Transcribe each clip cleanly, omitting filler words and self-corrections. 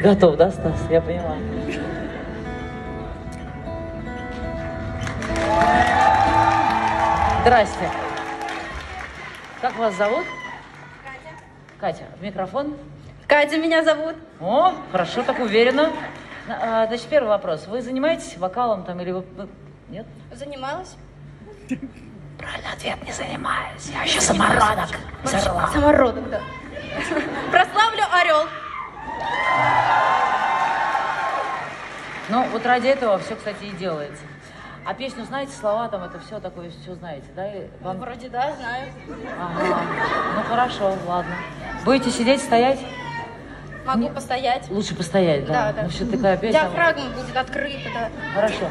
готов, да, Стас? Я поняла. Здрасте. Как вас зовут? Катя. Катя, в микрофон. Катя меня зовут. О, хорошо, так уверенно. Значит, первый вопрос. Вы занимаетесь вокалом там или вы... Нет? Занималась. Правильный ответ, не занимаюсь. Я еще самородок. Самородок, да. Прославлю орел. Ну, вот ради этого все, кстати, и делается. А песню знаете, слова там, это все такое, все знаете, да? И вам... Вроде да, знаю. Ага. Ну, хорошо, ладно. Будете сидеть, стоять? Могу постоять. Лучше постоять, да? Да, да. Ну, все такая песня. Диафрагма будет открыта, да. Хорошо.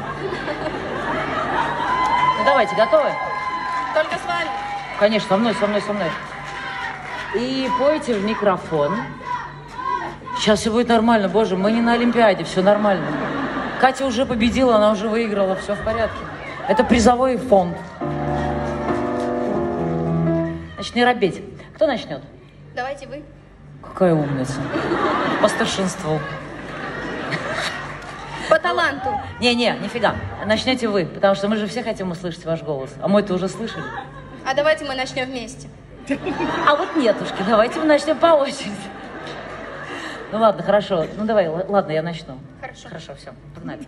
Ну, давайте, готовы? Только с вами. Конечно, со мной, со мной, со мной. И пойте в микрофон. Сейчас все будет нормально, боже, мы не на Олимпиаде, все нормально. Катя уже победила, она уже выиграла, все в порядке. Это призовой фонд. Значит, не робеть. Кто начнет? Давайте вы. Какая умница. По старшинству. По таланту. Не-не, нифига. Начнете вы, потому что мы же все хотим услышать ваш голос. А мой-то уже слышали. А давайте мы начнем вместе. А вот нетушки, давайте мы начнем по очереди. Ну ладно, хорошо. Ну давай, ладно, я начну. Хорошо. Хорошо, все, погнали.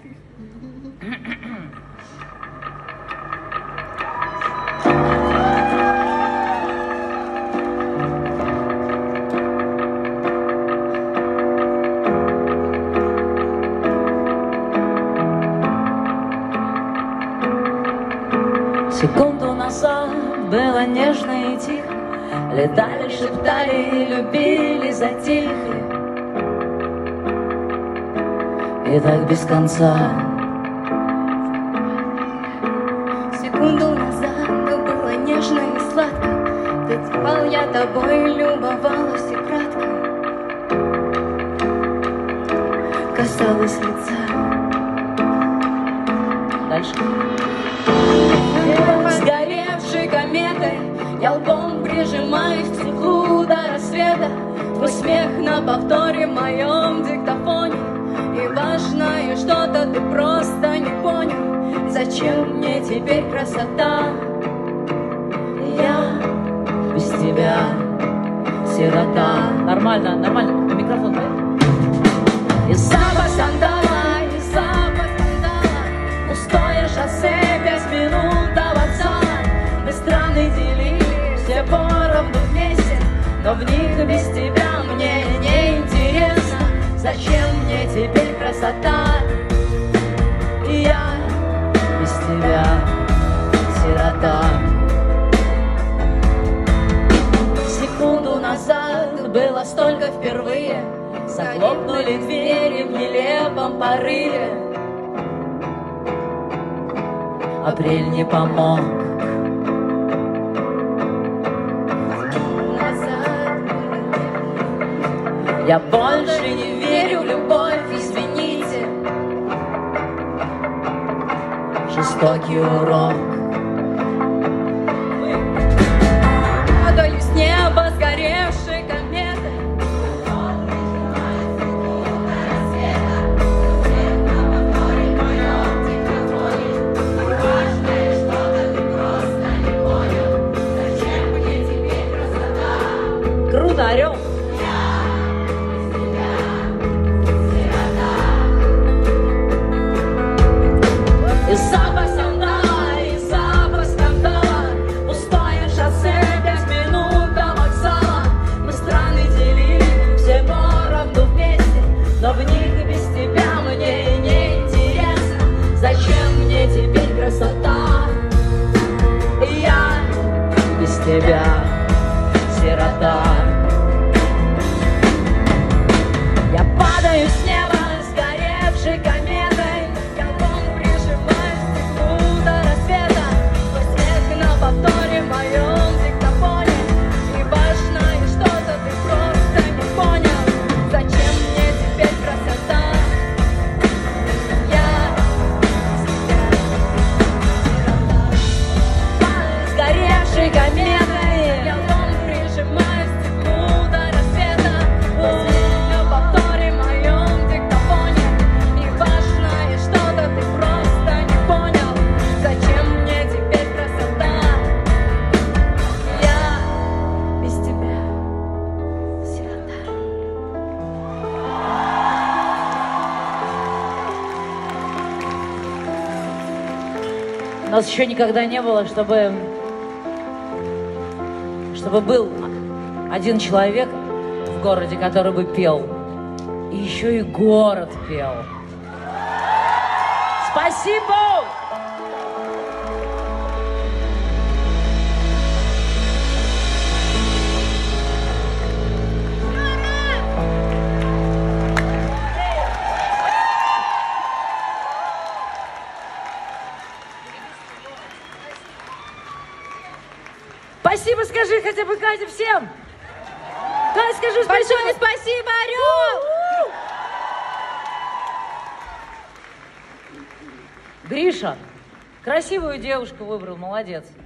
Секунду назад было нежно и тихо. Летали, шептали, любили, затихли. И так без конца. Секунду назад было нежно и сладко. Ты спал, я тобой любовалась и кратко касалась лица. Дальше. Сгоревшей кометой я лбом прижимаюсь к стеклу до рассвета. Твой смех на повторе в моем диктофоне. И важное что-то ты просто не понял. Зачем мне теперь красота? Я без тебя сирота. Нормально, нормально. Микрофон, да? И запах сандала, и запах скандала. Пустое шоссе, 5 минут до вокзала. Мы страны делили, все поровну вместе. Но в них без тебя мне не интересно. Зачем мне теперь красота? Я без тебя сирота. Секунду назад было столько впервые. Захлопнули двери в нелепом порыве. Апрель не помог. Я больше не верю в любовь, извините. Жестокий урок. Падаю с неба сгоревшей кометой. Круто, орел. И запах сандала, и запах скандала. Пустое шоссе, 5 минут до вокзала. Мы страны делили, все поровну вместе. Но в них без тебя мне не интересно. Зачем мне теперь красота? Я Без тебя сирота. Я падаю с неба сгоревшей кометой. Я лбом прижимаюсь к стеклу до рассвета. Твой смех на повторе в моем диктофоне. И важное что-то ты просто не понял. Зачем мне теперь красота? Я без тебя сирота. Сгоревшей кометой. Я лбом прижимаюсь к стеклу нас еще никогда не было, чтобы был один человек в городе, который бы пел. И еще и город пел. Спасибо! Спасибо, скажи хотя бы, Катя, всем! Катя, скажи спасибо! Большое спасибо, Орел! Гриша, красивую девушку выбрал, молодец.